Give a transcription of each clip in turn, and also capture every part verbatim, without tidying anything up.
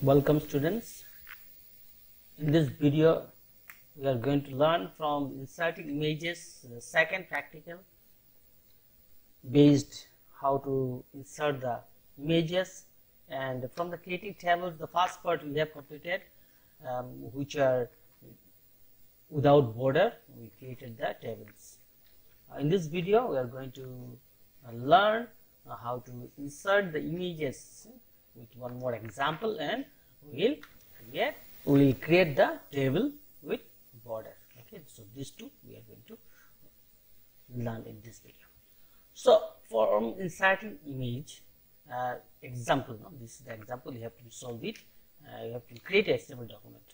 Welcome students. In this video we are going to learn from inserting images, the second practical based how to insert the images, and from the creating tables the first part we have completed, um, which are without border. We created the tables. Uh, in this video we are going to uh, learn uh, how to insert the images with one more example, and we will create we will create the table with border. Okay, so these two we are going to learn in this video. So for inserting image uh, example, no, this is the example. You have to solve it. Uh, you have to create a H T M L document.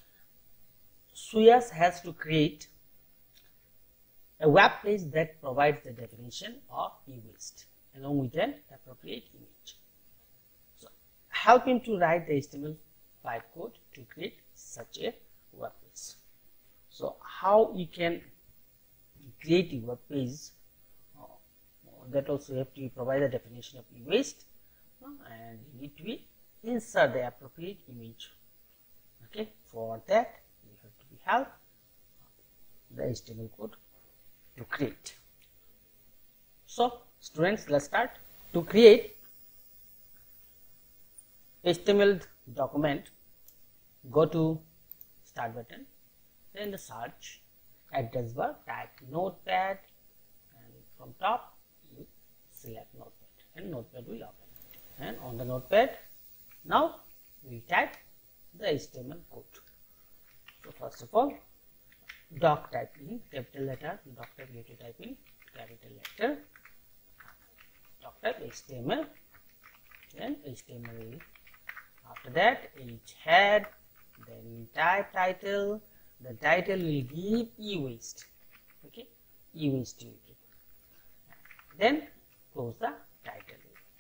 Suyas has to create a web page that provides the definition of e-waste along with an appropriate image. So help him to write the H T M L five code to create such a web page. So how you can create a web page, uh, that also you have to provide the definition of e-waste, uh, and you need to be insert the appropriate image. Okay, for that you have to be help the H T M L code to create. So students, let's start. To create H T M L document, go to start button, then the search address bar, type notepad, and from top you select notepad, and notepad will open. And on the notepad now we type the H T M L code. So first of all, doc type in capital letter, doc type you have to type in capital letter, doc type H T M L, then H T M L. After that, each head, then type title. The title will give e-waste. Okay, e-waste you give. Then close the title.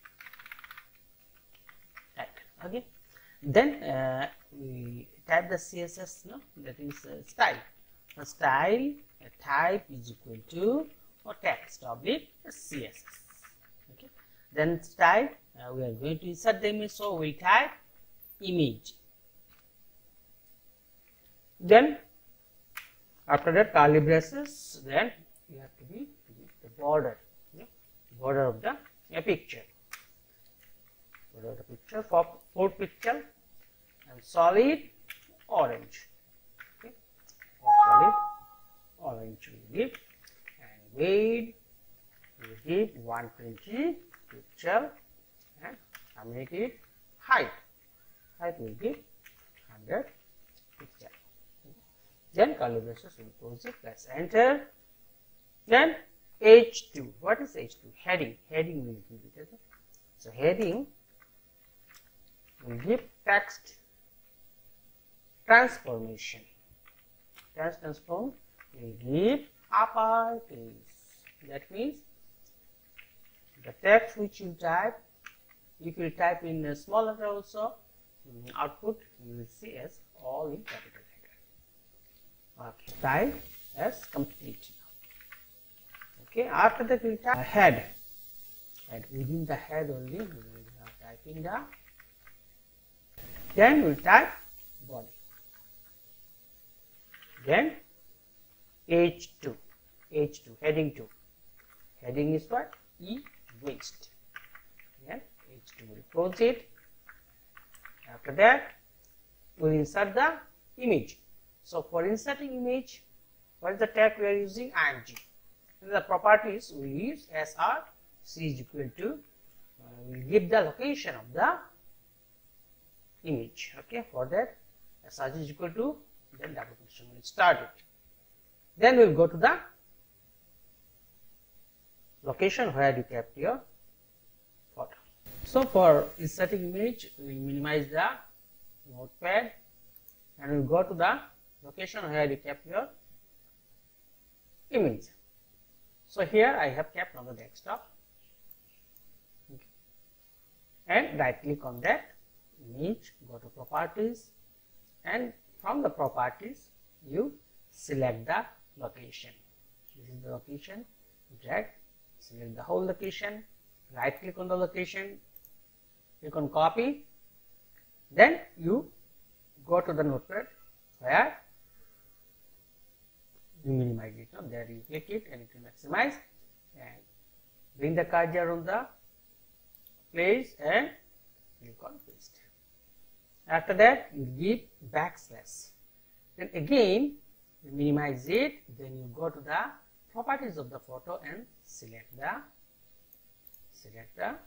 Title. Okay. Then uh, we type the C S S. No, that is uh, style. The style a type is equal to or text oblique C S S. Okay. Then style uh, we are going to insert the image, so we type image. Then after that curly braces, then you have to be the border, yeah, border of the a picture, border of the picture for four pixel, and solid orange. Okay, solid orange we give, and weight we give one hundred twenty pixel, and community height. Height will be one hundred pixel. Then curly braces will close it. Let's enter. Then H two. What is H two? Heading. Heading will give it. Okay? So heading will give text transformation. Text transform will give uppercase. That means the text which you type, if you type in a small letter also, output you will see as all in capital letter. Okay, type as complete now. Okay, after that we type head, and within the head only we will type in the, then we will type body, then H two, H two, heading two. Heading is what? E-waste. Then H two will close it. After that, we will insert the image. So for inserting image, what is the tag we are using? I M G. And the properties we use S R C is equal to, uh, we will give the location of the image. Okay, for that S R is equal to, then double question will start it. Then we will go to the location where you kept your photo. So for inserting image, we minimize the notepad, and we will go to the location where you kept your image. So here I have kept on the desktop, okay, and right click on that image, go to properties, and from the properties you select the location. This is the location. Drag, select the whole location, right click on the location, click on copy, Then you go to the notepad where you minimize it. No? There you click it and it will maximize, and bring the cursor on the place and click on paste. After that, you give backslash. Then again, you minimize it. Then you go to the properties of the photo and select the select the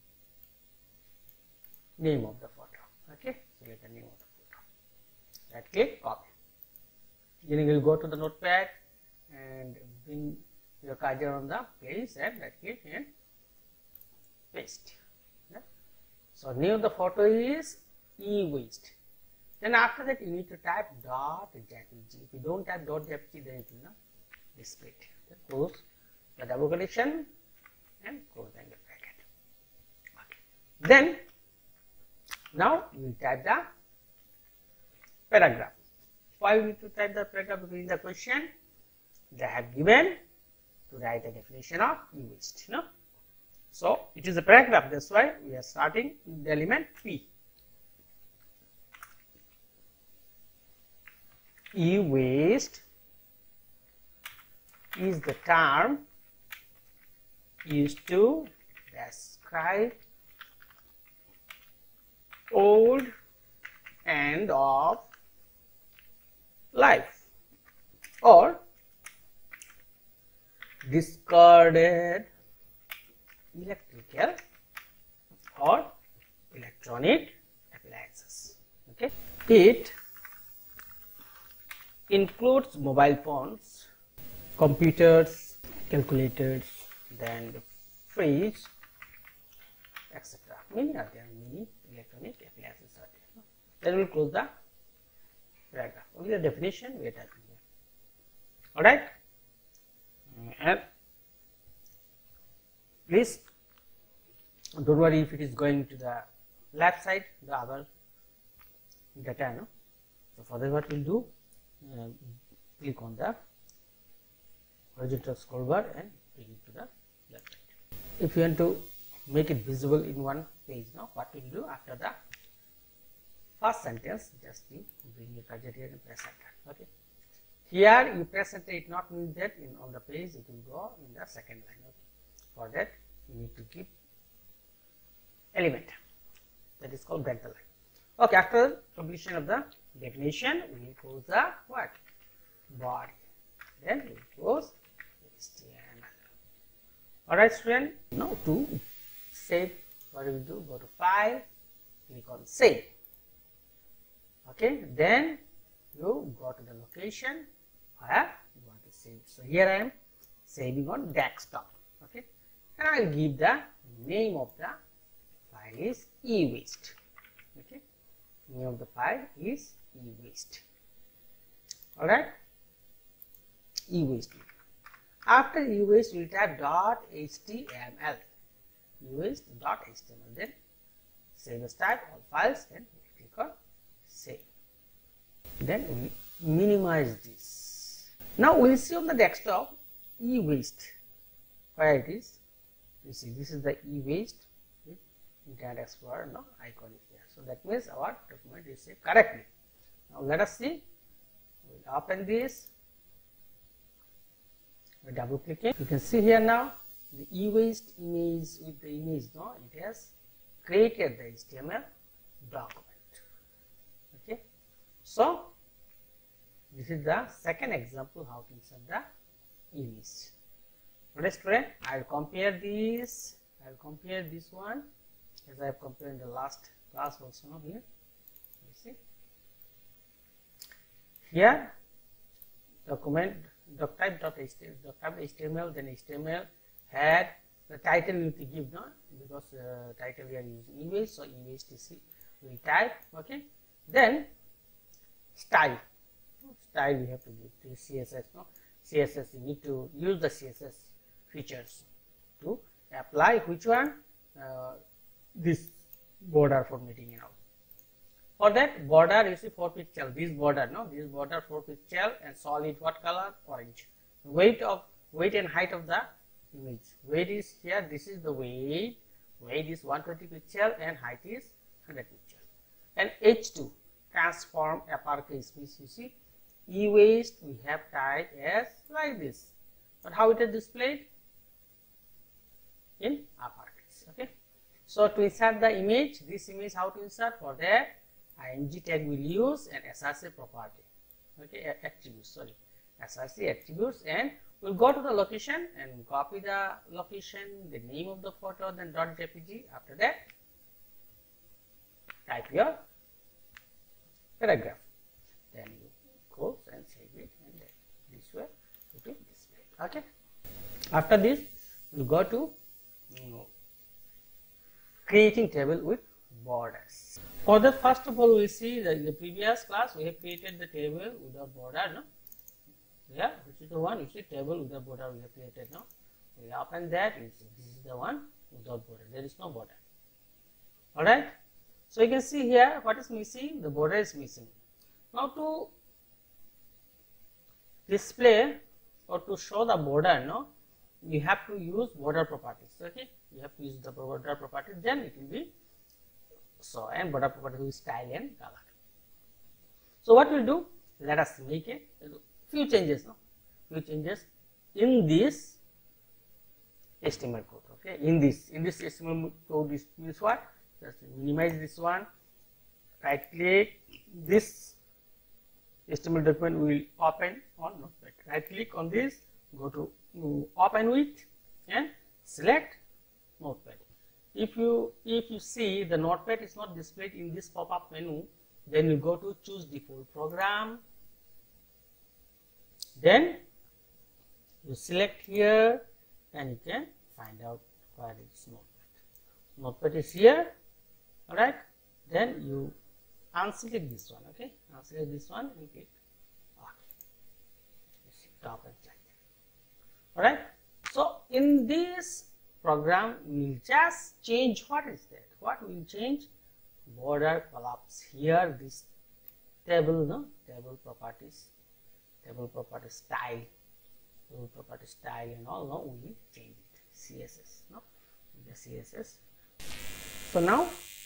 name of the photo. Okay, select the name of the photo. Right click, copy. Then you will go to the notepad and bring your cursor on the place and right click and paste. Yeah. So name of the photo is e-waste. Then after that you need to type dot jpg. If you don't type dot jpg, then it will not display it. Then close the double quotation and close the angle bracket. Okay. Then now we will type the paragraph. Why we need to type the paragraph? Because in the question they have given to write a definition of e-waste. You know? So it is a paragraph. That's why we are starting with the element P. E-waste is the term used to describe old end of life or discarded electrical or electronic appliances. Okay, it includes mobile phones, computers, calculators, then the fridge, et cetera. Many are there, many electronic appliances are there. Then we will close the paragraph. Only the definition we are typing here. Alright? And please don't worry if it is going to the left side, the other data. No? So for that, what we will do? Uh, click on the horizontal scroll bar and bring it to the left side. If you want to make it visible in one page, now what we will do after the first sentence, just you bring your cursor here and press enter. Okay. Here you press enter, it not means that in on the page it will go in the second line. Okay. For that you need to keep element, that is called delta line. Okay, after completion of the definition, we will close the what? Body. Then we will close H T M L. Alright, student. Now to save, what we will do? Go to File, click on Save. Okay, then you go to the location where you want to save. So here I am saving on desktop. Okay, and I will give the name of the file is e-waste. Okay. Name of the file is e-waste. Alright, e-waste. After e-waste, we will type dot html. e-waste dot html. Then save as type all files and click on save. Then we minimize this. Now we will see on the desktop e-waste where it is. You see, this is the e-waste with Internet Explorer no icon here. So that means our document is saved correctly. Now let us see. We will open this. We double click it. You can see here now the e-waste image with the image. No, it has created the H T M L document. Okay. So this is the second example how to insert the image. Today, student, I will compare this. I will compare this one as I have compared in the last class also. Now here, you see here document doc type dot H T M L, doc type H T M L, then H T M L had the title you need to give now because uh, title we are using image, so image T C we type. Okay, then style style we have to give the C S S. No, C S S you need to use the C S S features to apply which one uh, this border formatting and all. For that border you see four pixel, this border no this border four pixel and solid what color? Orange. Weight of weight and height of the image. Weight is here, this is the weight. Weight is one hundred twenty pixel and height is one hundred pixel. and H two transform uppercase means you see e-waste we have typed as like this, but how it is displayed in uppercase. Okay, so to insert the image, this image how to insert, for that ing tag will use an src property, okay, attributes, sorry, src attributes, and we'll go to the location and copy the location, the name of the photo, then dot jpg. After that, type your paragraph, then you close and save it, and then this way it will display. Okay. After this, we'll go to you know, creating table with borders. For that, first of all, we see that in the previous class we have created the table without border. No, yeah, which is the one you see table without border we have created. No, we open that. You see this is the one without border. There is no border. All right. So you can see here what is missing. The border is missing. Now to display or to show the border, no, you have to use border properties. Okay, you have to use the border properties. Then it will be so, and border property is style and color. So what we'll do? Let us make a few changes. No, few changes in this H T M L code. Okay, in this in this H T M L code, this means what? Just minimize this one. Right click this H T M L document will open on Notepad. Right click on this, go to uh, open with, and select Notepad. If you if you see the Notepad is not displayed in this pop-up menu, then you go to choose default program. Then you select here, and you can find out where is Notepad. Notepad is here. All right. Then you unselect this one. Okay, unselect this one and click OK. Top and right. All right. So in this program, we will just change what is that. What will change? Border collapse here. This table, no, table properties, table property style, table property style, and all. No, we will change it. C S S, no, the C S S. So now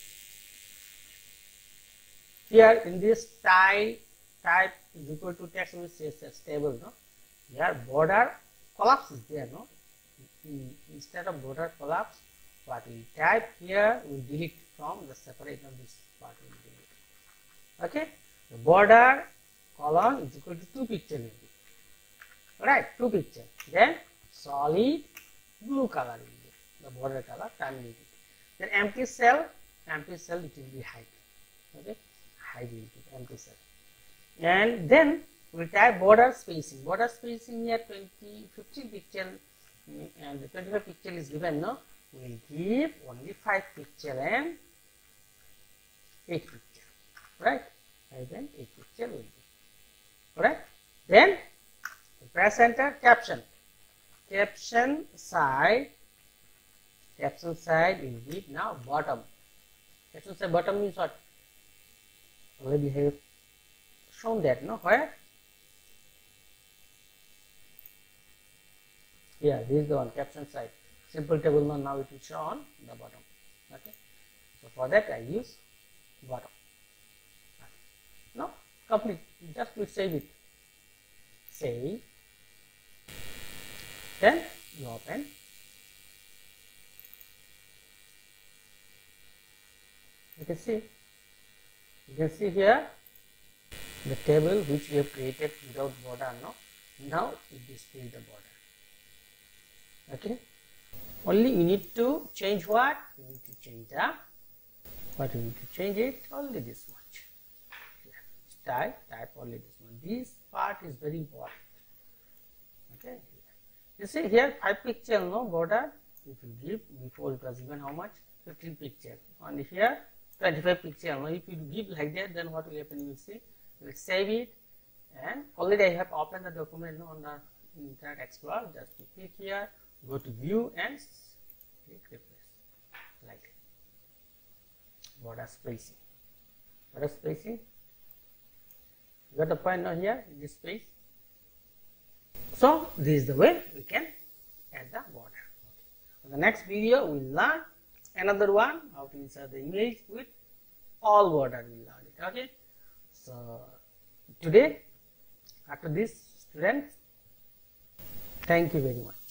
here in this style type is equal to text with C S S table, no, here border collapse is there, no. In, instead of border collapse, what we type here we delete from the separate of this part we delete. Okay, the border column is equal to two picture will be. Right, two picture. Then solid blue color will be the border color terminated. Then empty cell, empty cell it will be height. Okay, height will be empty cell. And then we type border spacing. Border spacing here twenty, fifteen pixel, and the twenty-five pixel is given. No, we will give only five pixel and eight pixel. Right, and then eight pixel will be. Alright, then press enter. Caption, caption side, caption side will be now bottom. Caption side bottom means what? Already have shown that, no? Where? Yeah, this is the one, caption side. Simple table, no, now it will show on the bottom. Okay, so for that I use bottom. Okay. Now complete. Just to save it. Save. Then you open. You can see. You can see here the table which we have created without border. No, now it displays the border. Okay. Only we need to change what? We need to change the. What we need to change it? Only this much. Type, type only this one. This part is very important. Okay. You see here five pixel, no border. If you give before it was given how much? fifteen pixel. And here twenty-five pixel. Now if you give like that, then what will happen? You will see. You will save it, and already I have opened the document on the Internet Explorer. Just click here, go to view and click replace. Like that. Border spacing. Border spacing. You got the point now here in this space. So this is the way we can add the border. Okay. In the next video we will learn another one, how to insert the image with all border will learn it. Okay, so today after this, students, thank you very much.